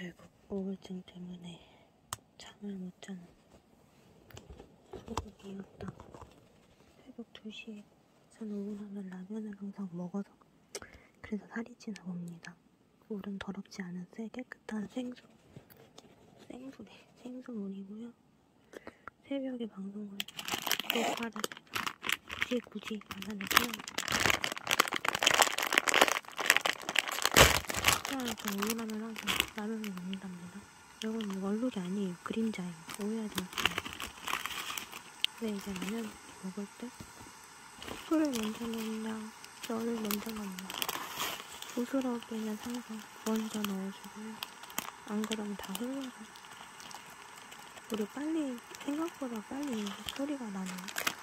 결국 우울증 때문에 잠을 못 자는 새벽이었다. 새벽 2시에 저는 우울하면 라면을 항상 먹어서 그래서 살이 찌나 봅니다. 물은 더럽지 않은 깨끗한 생수물이고요. 새벽에 방송을 녹화를 굳이 라면을 태어나서 우울하면 항상 라면을 먹는답니다. 이건 얼룩이 아니에요. 그림자예요. 오해하지 마세요. 근데 이제 라면 먹을 때 술을 먼저 넣냐 뼈를 먼저 넣냐 부스러기는 항상 먼저 넣어주고요. 안 그러면 다 흘러서 그리고 생각보다 빨리 소리가 나네요.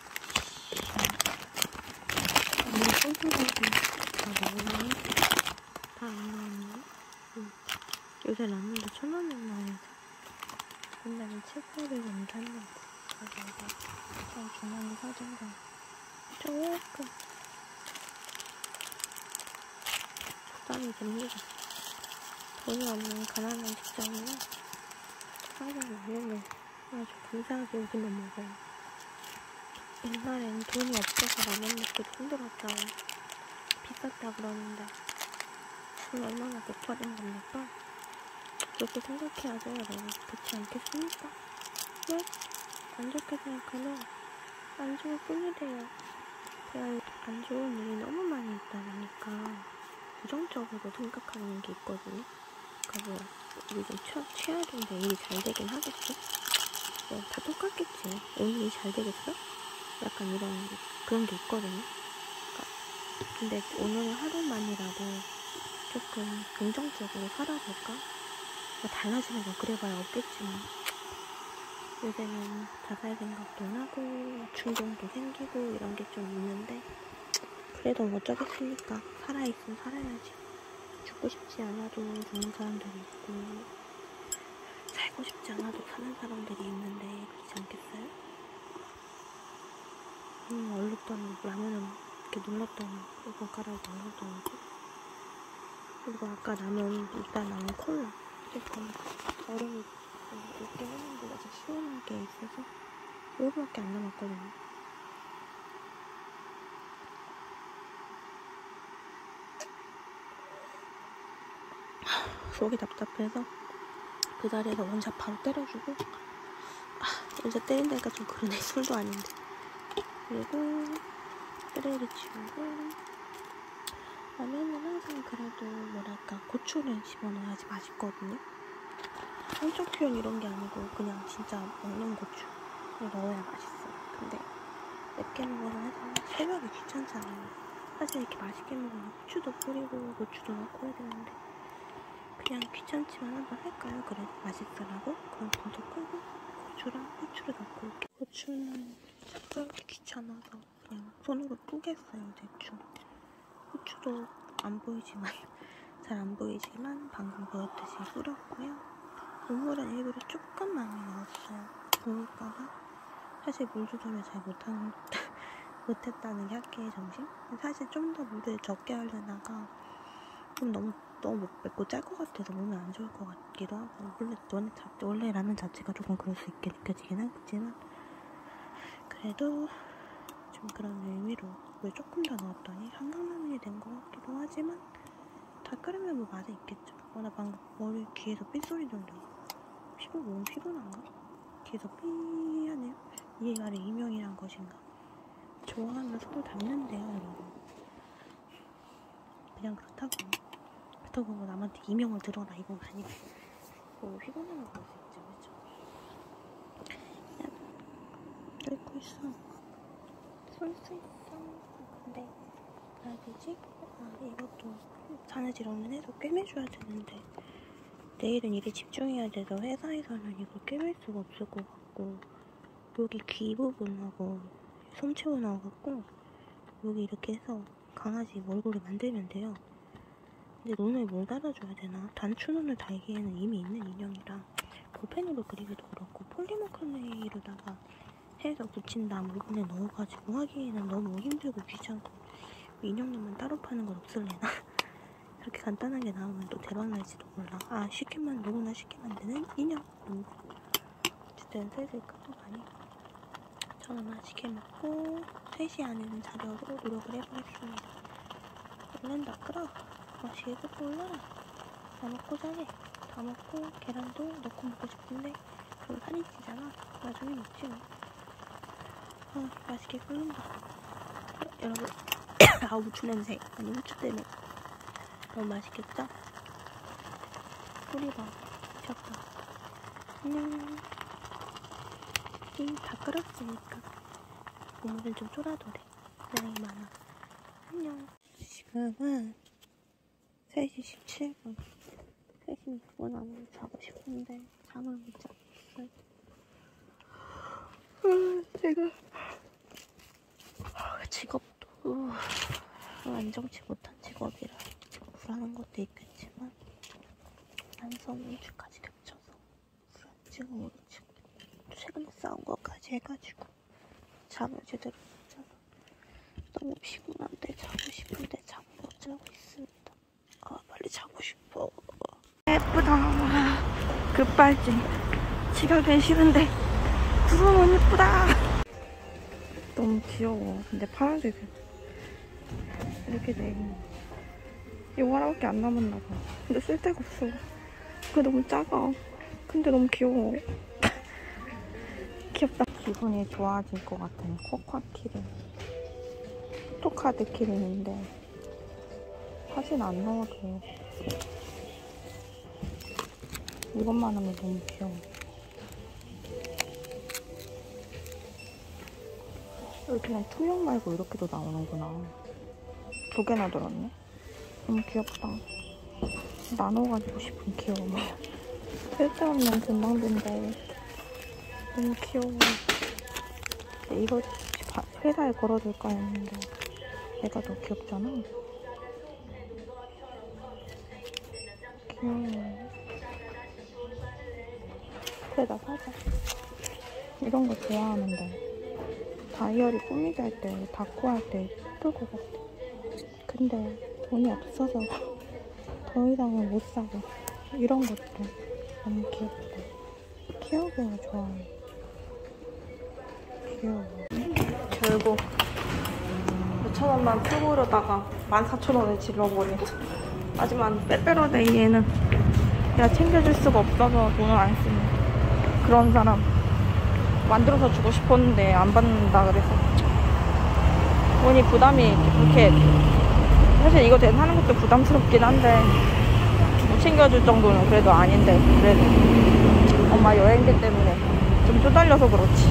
소스까지 다 넣으면 다 안 나오네요. 요새 라면도 1,000원에 나와서 옛날엔 700~800원 샀는데 그래서 이거 중앙에 사준 거 조금 부담이 됩니다. 돈이 없는 가난한 직장인은 항상 라면을 아주 감사하게 여기면 먹어요. 옛날엔 돈이 없어서 라면 먹기도 힘들었다고 비쌌다 그러는데 그건 얼마나 높아진 겁니까? 그렇게 생각해야죠, 여러분. 그렇지 않겠습니까? 왜? 안 좋게 생각하면 안 좋을 뿐이래요. 제가 안 좋은 일이 너무 많이 있다 보니까 부정적으로 생각하는 게 있거든요. 그러니까 뭐 우리 좀 최악인데 일이 잘 되긴 하겠지? 뭐 다 똑같겠지. 오늘 일이 잘 되겠어? 약간 그런 게 있거든요. 그러니까 근데 오늘 하루만이라도 조금 긍정적으로 살아볼까? 뭐 달라지는 거 그래봐야 없겠지만 요새는 자살 생각도 나고 충동도 생기고 이런 게 좀 있는데 그래도 뭐 어쩌겠습니까? 살아있으면 살아야지. 죽고 싶지 않아도 죽는 사람들이 있고 살고 싶지 않아도 사는 사람들이 있는데 그렇지 않겠어요? 얼룩던 라면은 이렇게 눌렀더니 손가락에 얼룩더니 그리고 아까 이따 나온 콜라 조금 얼음이 있긴 했는데 아직 시원하게 있어서 요거밖에 안 남았거든요. 속이 답답해서 그 자리에서 원샷 바로 때려주고 원샷 때린다니까 좀 그러네. 술도 아닌데. 그리고 쓰레기 치우고 라면은 항상 그래도 뭐랄까 고추를 집어넣어야지 맛있거든요. 한쪽 표현 이런 게 아니고 그냥 진짜 먹는 고추를 넣어야 맛있어요. 근데 맵게 먹어서 해서 새벽에 귀찮잖아요. 사실 이렇게 맛있게 먹으면 후추도 뿌리고 고추도 넣고 해야 되는데 그냥 귀찮지만 한번 할까요? 그래도 맛있으라고? 그럼 불도 끄고 고추랑 후추를 넣고 올게요. 고추는 썰기 귀찮아서 그냥 손으로 뿌겠어요. 대충. 후추도 잘 안 보이지만 방금 보였듯이 뿌렸고요. 국물은 일부러 조금 많이 넣었어요. 부을까봐. 사실 물 조절을 잘 못했다는 게 학계의 정신? 사실 좀 더 물을 적게 하려다가 좀 너무 맵고 짤 것 같아서 몸에 안 좋을 것 같기도 하고 원래 라면 자체가 조금 그럴 수 있게 느껴지긴 하겠지만 그래도 좀 그런 의미로 물 조금 더 넣었더니 한강라면이 된 것 같기도 하지만 다 끓으면 뭐 맛이 있겠죠. 나 방금 귀에서 삐소리 들려요. 너무 피곤한가? 귀에서 삐 하네요. 이게 말이 이명이란 것인가? 좋아하면 손을 닿는데요, 여러분. 그냥 그렇다고 뭐 남한테 이명을 들어라 이건 아니고 뭐 피곤하면 그럴 수 있죠, 그쵸? 야, 뚫고 있어. 쏠 수 있어. 근데 뭐라 해야 되지? 이것도 바느질 해서 꿰매줘야 되는데 내일은 일에 집중해야 돼서 회사에서는 이걸 꿰맬 수가 없을 것 같고 여기 귀 부분하고 솜 채워 넣어갖고 여기 이렇게 해서 강아지 얼굴을 만들면 돼요. 근데 눈을 뭘 달아줘야 되나? 단추 눈을 달기에는 이미 있는 인형이라 볼펜으로 그리기도 그렇고 폴리머 클레이로다가 해서 붙인 다음 오븐에 넣어가지고 하기에는 너무 힘들고 귀찮고 인형 눈만 따로 파는 건 없을래나? 이렇게 간단하게 나오면 또 대박 날지도 몰라. 아, 누구나 쉽게 만드는 인형 농구. 어쨌든 슬슬 끝나가니 저는 맛있게 먹고 3시 안에는 자려고 노력을 해보겠습니다. 얼른 다 끓어. 맛있게 끓고 올라라. 다 먹고 자게. 다 먹고 계란도 넣고 먹고 싶은데 그럼 살이 찌잖아. 나중에 먹지 뭐. 맛있게 끓는다. 여러분 아, 후추 냄새. 아니, 후추 때문에 너무 맛있겠죠? 뿌리 봐. 미쳤다. 안녕. 다 끓었으니까 국물은 좀 쫄아도래. 양이 많아. 안녕. 지금은 3시 17분. 3시 6분 안에 자고 싶은데 잠을 못 자고 있어요. 제가 직업도 안정치 못한 직업이라 불안한 것도 있겠지만 만성 우울증까지 겹쳐서 불안증, 우울증, 최근에 싸운 것까지 해가지고 잠을 제대로 못 자서 너무 피곤한데 자고 싶은데 잠을 못 자고 있습니다. 빨리 자고 싶어. 예쁘다. 급발진. 지각은 싫은데 구름은 예쁘다. 너무 귀여워. 근데 파란색 이렇게 돼 있네. 이거 하나밖에 안 남았나봐. 근데 쓸데가 없어. 그게 너무 작아. 근데 너무 귀여워. 귀엽다. 기분이 좋아질 것 같은 코카 키링. 포토카드 키링인데 사진 안 넣어도 이것만 하면 너무 귀여워. 여기 그냥 투명 말고 이렇게도 나오는구나. 2개나 들었네. 너무 귀엽다. 나눠가지고 싶은 귀여움. 쓸데없는 금방인데 너무 귀여워. 이거 회사에 걸어둘까 했는데 얘가 더 귀엽잖아. 귀여워. 그래다 사자. 이런 거 좋아하는데 다이어리 꾸미기 할 때, 다코 할 때 예쁠 것 같아. 근데 돈이 없어서 더 이상은 못 사고. 이런 것도 너무 귀엽다. 키워보는 거 좋아해. 귀여워. 결국 몇천원만 풀고려다가 14,000원을 질러버린. 하지만 빼빼로데이에는 내가 챙겨줄 수가 없어서 돈을 안 쓰는 그런 사람. 만들어서 주고 싶었는데 안 받는다 그래서 돈이 부담이 이렇게. 사실 이거 하는 것도 부담스럽긴 한데 못 챙겨줄 정도는 그래도 아닌데, 그래도 엄마 여행기 때문에 좀 쪼달려서 그렇지.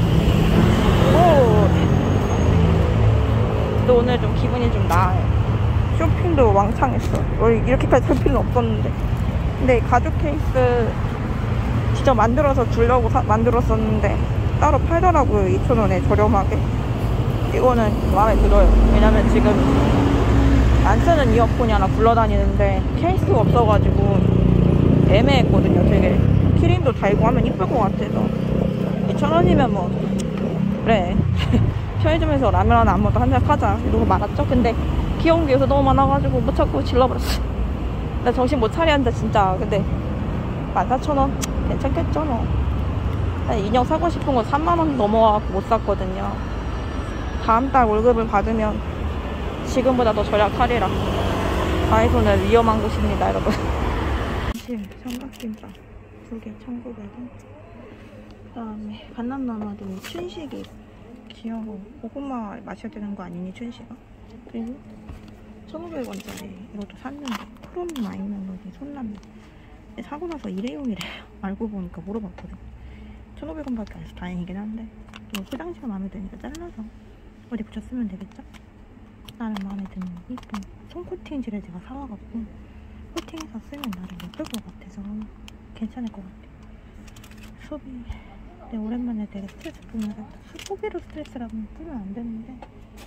근데 오늘 좀 기분이 좀 나아요. 쇼핑도 왕창 했어. 원래 이렇게까지 살 필요는 없었는데. 근데 가죽 케이스 직접 만들어서 주려고 만들었었는데 따로 팔더라고요. 2,000원에 저렴하게. 이거는 마음에 들어요. 왜냐면 지금 안 쓰는 이어폰이 하나 굴러다니는데 케이스가 없어가지고 애매했거든요. 되게 키링도 달고 하면 이쁠 것 같아서. 2,000원이면 뭐 그래 편의점에서 라면 하나 안 먹고 한잔 사자 이러고 말았죠. 근데 귀여운 게 요새 너무 많아가지고 못 찾고 질러버렸어. 나 정신 못 차리는데 진짜. 근데 14,000원 괜찮겠죠 뭐. 인형 사고 싶은 거 3만원 넘어가고 못 샀거든요. 다음 달 월급을 받으면 지금보다 더 절약하리라. 다이소는 위험한 곳입니다, 여러분. 사실 삼각김밥 2개 1,900원. 그 다음에 갓남나마도 춘식이 귀여워. 고구마 마셔야 되는 거 아니니, 춘식아? 그리고 1,500원짜리 이것도 샀는데 크롬 라인 멜로디 손남매. 사고 나서 일회용이래요. 알고 보니까 물어봤거든. 1,500원밖에 안 해서 다행이긴 한데 또 포장지가 마음에 드니까 잘라서 어디 붙여 쓰면 되겠죠? 나는 마음에 드는 이쁜 손코팅지를 제가 사와갖고 코팅해서 쓰면 나름 예쁠 것 같아서 괜찮을 것 같아. 소비. 근데 오랜만에 되게 스트레스 풀면서 소비로 스트레스라고는 풀면 안 되는데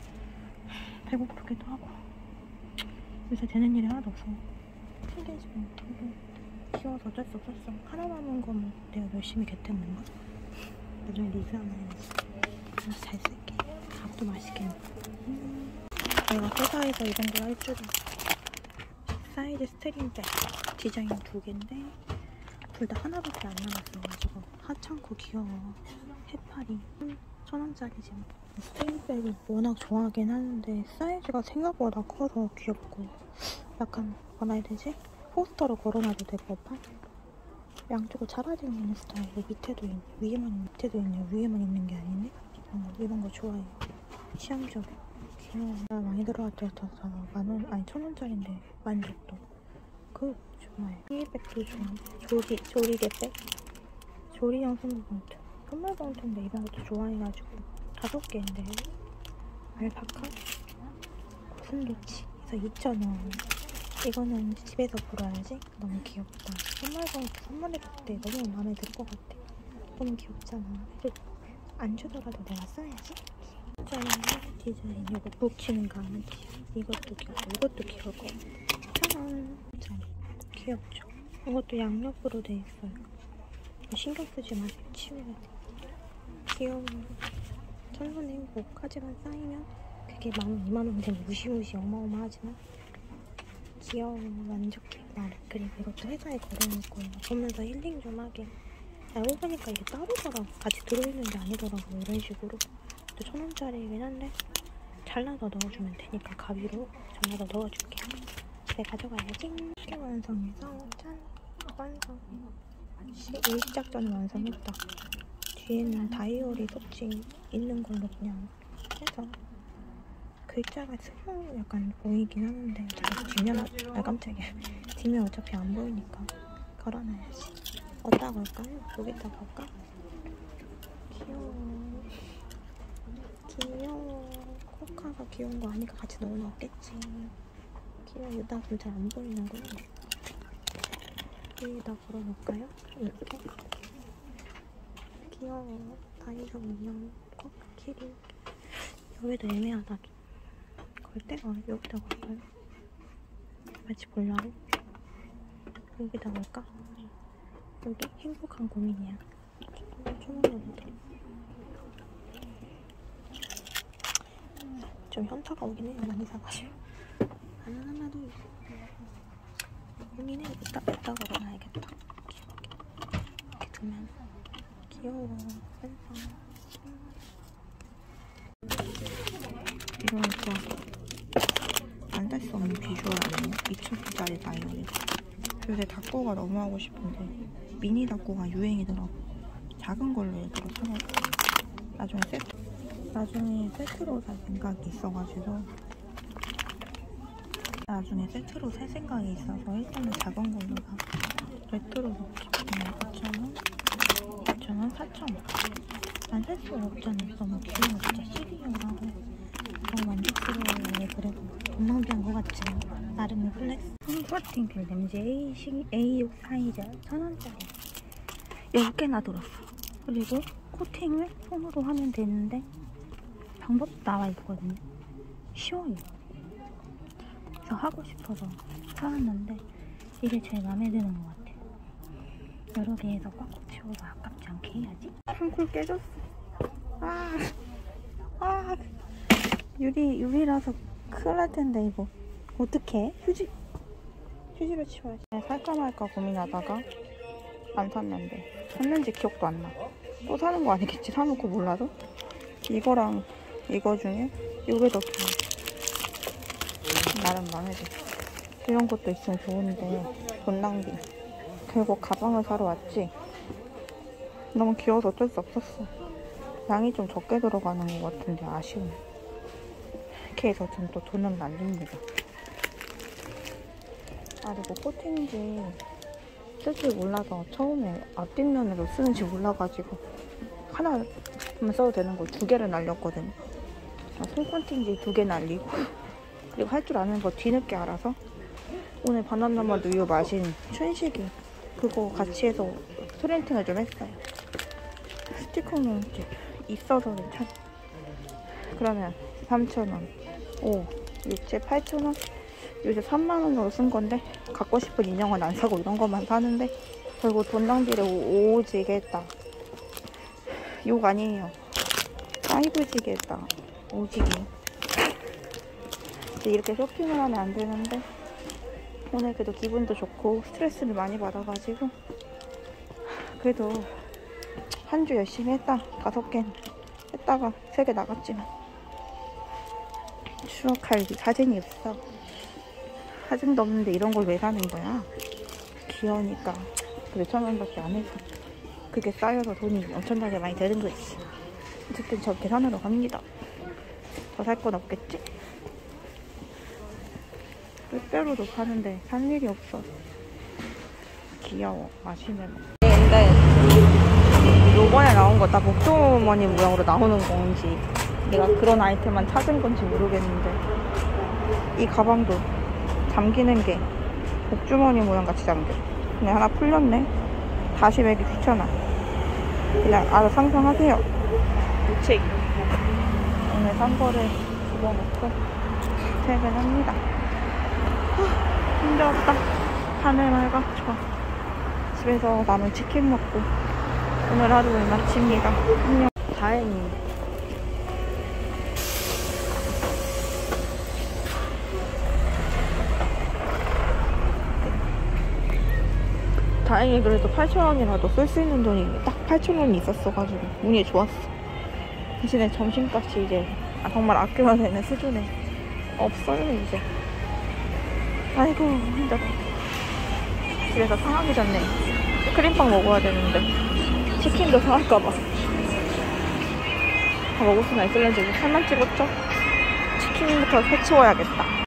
배고프기도 하고 요새 되는 일이 하나도 없어. 튕겨지면 귀여워서 어쩔 수 없었어. 하나 남은 거면 내가 열심히 겟해 먹는 거. 나중에 리뷰 하나 해야지. 그래서 잘 쓸게. 밥도 맛있게 먹고. 내가 회사에서 이런 걸 할 줄은 사이즈 스트링백 디자인 2개인데 둘 다 하나밖에 안 남았어가지고 하찮고 귀여워. 해파리 1,000원짜리지만 스트링백을 워낙 좋아하긴 하는데 사이즈가 생각보다 커서 귀엽고 약간 뭐라 해야 되지? 포스터로 걸어놔도 될 법한? 양쪽을 잡아지고 있는 스타일. 밑에도 밑에도 있네. 위에만 있는 게 아니네. 이런 거 좋아해요. 취향적으로 귀여워. 많이 들어갔다 만원 아니 1,000원짜리인데 만족도. 그 좋아해. 손리백도 좋아. 조리개백. 조리형 선물봉투. 선물봉투인데 이런 것도 좋아해가지고 5개인데 알파카 고슴도치. 그래서 2,000원. 이거는 집에서 불어야지. 너무 귀엽다. 선물봉투 선물해줄 때 너무 마음에 들 것 같아. 너무 귀엽잖아. 안 주더라도 내가 써야지. 짠! 디자인. 이거 붙이는 거 하면 이것도 귀엽고 이것도 귀여울 거. 1,000원. 짠. 귀엽죠? 이것도 양옆으로 돼 있어요. 신경 쓰지 마세요. 치워야 돼. 귀여워. 1,000원 행복. 하지만 쌓이면 그게 10,000원 되면 무시무시 어마어마하지만 귀여워. 만족해. 나는. 그리고 이것도 회사에 걸어놓을 거예요. 보면서 힐링 좀 하게. 알고 보니까 이게 따로더라고. 같이 들어있는 게 아니더라고. 이런 식으로. 또 1,000원짜리이긴 한데 잘라서 넣어주면 되니까 가위로 잘라서 넣어줄게. 네, 가져가야지. 쉽게 완성해서 짠! 완성. 일시작 전에 완성했다. 뒤에는 다이어리 속지 있는 걸로 그냥 해서 글자가 스모 약간 보이긴 하는데 뒷면 깜짝이야. 뒷면 어차피 안 보이니까 걸어놔야지. 어디다 걸까요? 여기다 걸까? 귀여워. 귀여워. 코카가 귀여운 거 아니까 같이 넣어놓겠지. 귀여워. 여기다 그럼 잘 안 보이는구나. 여기다 걸어놓을까요? 이렇게. 귀여워. 다이소 인형 코끼리. 여기도 애매하다. 걸 때? 여기다 걸까요? 같이 보려고? 여기다 걸까? 여기 행복한 고민이야. 초문으로도 좀 현타가 오긴 해요. 많이 사가지고. 하나도 고민해. 이따 걸어놔야겠다. 이렇게 두면 귀여워. 완성. 이러니까 안 살 수 없는 비주얼 아니에요? 2,000원짜리 다이어리. 요새 닭고가 너무 하고 싶은데 미니 닭고가 유행이더라고. 작은 걸로 일부러 사놓고 나중에 세트로 살 생각이 있어가지고 일단은 작은 걸로 사. 레트로 넣기. 5,000원, 6,000원, 4,000원. 안 살 수가 없잖아. 너무 귀여워. 진짜 시리얼하고 너무 만족스러워요. 그래도 돈 낭비한 것 같지? 나름의 플렉스. 홈커팅 필름지 A6 사이즈 1,000원짜리 10개나 들었어. 그리고 코팅을 손으로 하면 되는데 방법도 나와 있거든요. 쉬워요. 그래서 하고 싶어서 사왔는데 이게 제일 마음에 드는 것 같아요. 여러 개에서 꽉꽉 채워서 아깝지 않게 해야지. 한콜 깨졌어. 유리라서 큰일 날 텐데 이거 어떡해? 휴지로 치워야지. 살까 말까 고민하다가 안 샀는데 샀는지 기억도 안 나. 또 사는 거 아니겠지? 사놓고 몰라도? 이거랑 이거 중에 이게 더 귀여워. 나름 마음에 들어. 이런 것도 있으면 좋은데 돈 낭비. 결국 가방을 사러 왔지. 너무 귀여워서 어쩔 수 없었어. 양이 좀 적게 들어가는 것 같은데 아쉬워. 이렇게 해서 전 또 돈은 날립니다. 그리고 코팅지 쓸줄 몰라서 처음에 앞뒷면으로 쓰는지 몰라가지고 하나만 써도 되는 걸 2개를 날렸거든요. 손코팅지 2개 날리고 그리고 할 줄 아는 거 뒤늦게 알아서 오늘 바나나맛 우유 마신 춘식이 그거 같이 해서 프린팅을 좀 했어요. 스티커는 이제 있어서 괜찮아. 그러면 3,000원, 5, 6, 7, 8,000원? 요새 3만원으로 쓴 건데 갖고 싶은 인형은 안 사고 이런 것만 사는데 결국 돈 낭비를 오지게 했다. 욕 아니에요. 사이버지게 했다. 오지게. 이제 이렇게 쇼핑을 하면 안 되는데 오늘 그래도 기분도 좋고 스트레스를 많이 받아가지고 그래도 한 주 열심히 했다. 5개 했다가 3개 나갔지만 추억할 사진이 없어. 사진도 없는데 이런 걸 왜 사는 거야? 귀여우니까. 몇천 원밖에 안 해서 그게 쌓여서 돈이 엄청나게 많이 되는 거지. 어쨌든 저 계산하러 갑니다. 더 살 건 없겠지? 빼빼로도 파는데 산 일이 없어. 귀여워. 마시멜로. 근데 요번에 나온 거 다 복주머니 모양으로 나오는 건지 내가 그런 아이템만 찾은 건지 모르겠는데 이 가방도 잠기는 게 복주머니 모양 같이 잠겨. 그냥 하나 풀렸네. 다시 매기 귀찮아. 그냥 알아서 상상하세요. 무책. 오늘 산 거를 집어넣고 퇴근합니다. 힘들었다. 하늘 맑아. 좋아. 집에서 남은 치킨 먹고 오늘 하루를 마칩니다. 안녕. 다행히 그래도 8,000원이라도 쓸 수 있는 돈이 딱 8,000원이 있었어가지고 운이 좋았어. 대신에 점심값이 이제 정말 아껴야 되는 수준에 없어요 이제. 아이고 힘들어. 집에서 상하기 전에 크림빵 먹어야 되는데 치킨도 상할까봐 다 먹을 수나 있을는지 살만 찝었죠? 치킨부터 해치워야겠다.